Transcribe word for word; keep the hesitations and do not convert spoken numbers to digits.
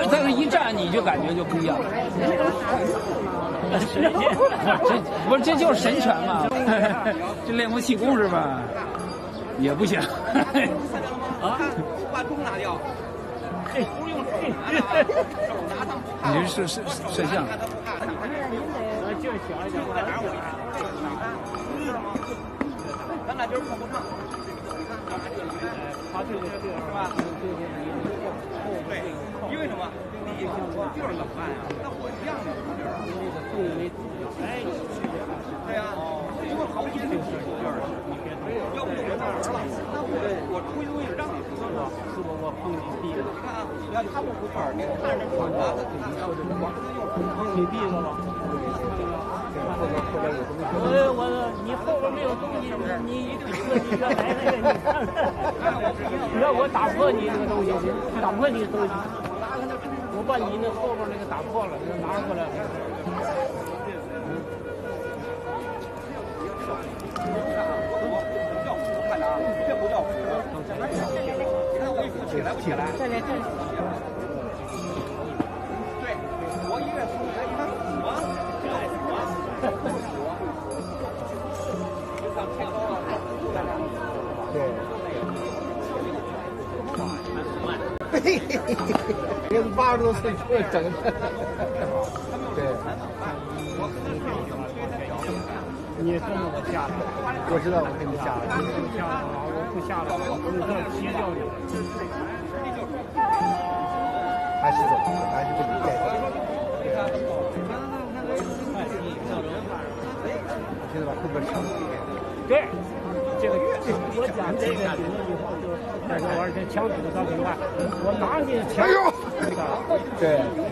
是在那一站，你就感觉就不一样。这不是这就是神拳嘛？这练过气功是吧？也不行。啊，把钟拿掉。不用手拿的，手拿上。你是摄摄摄像。就是小一点，在哪儿我知道吗？咱俩就是碰不上。他这个这个是吧？对，因为什么？你我就是冷淡呀，那我一样的。哎，对呀，因为好几个就是要不就我玩了，那我我出去东西让你出去了，是不我碰你地了？你看啊，要他不出事，你看着闯啊，他肯定要这个往碰你地了吗？我我你后边没有东西，你一定说你原来那个，你看看，你让我打破你这个东西，打破你的东西，我把你那后边那个打破了，你拿过来。看着啊，这不叫虎，你看我一扶起来不起来？对对对。对，我一越扶起来，你看虎啊，这叫虎啊。对，嘿嘿嘿嘿，人八十多岁就整的，对。你跟着我下来，我知道我跟你下来，你不下来，我不下来，我这踢掉你，还是走，还是跟你带走。现在把后边抢了。对，这个我讲这个顶了以后就，但是我而且抢主他怎么办？我拿你抢，哎呦，对。